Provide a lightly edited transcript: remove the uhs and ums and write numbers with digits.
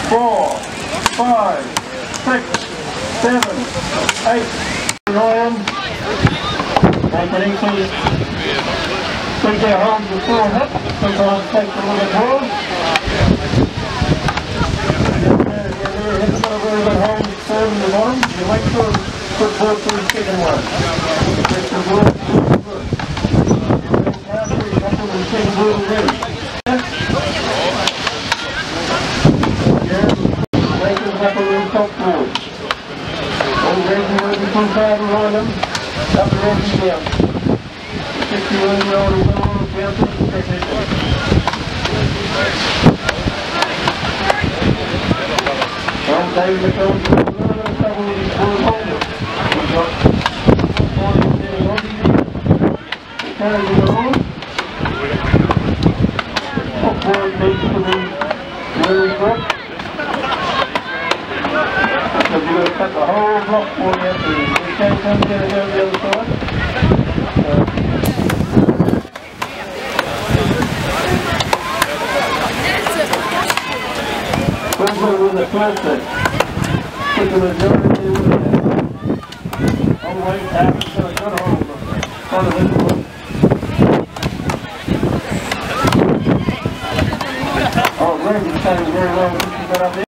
4, 5, 6, 7, 8. Ryan, make it easy. Bring your hold your full hip. Sometimes it takes a little bit more. Hip a little bit hold firm in the bottom. You make sure it's good work for the second one. Get the work good. After you got the second wheel ready. Make it up a little top forward. All ready to move from side behind them. Up and ready down. 61-year-old will down to the technician. Well, David McDonald's got a little bit of trouble with his world holder. We've got 40 sitting on him. He carries it on. Top board needs to be really good. So you've got to cut the whole block for you. So you can't come down the other side. With the first set, put the majority with it. All the way back, so it's got a hold of front of this one. Oh, Greg is standing very well with what you got up there.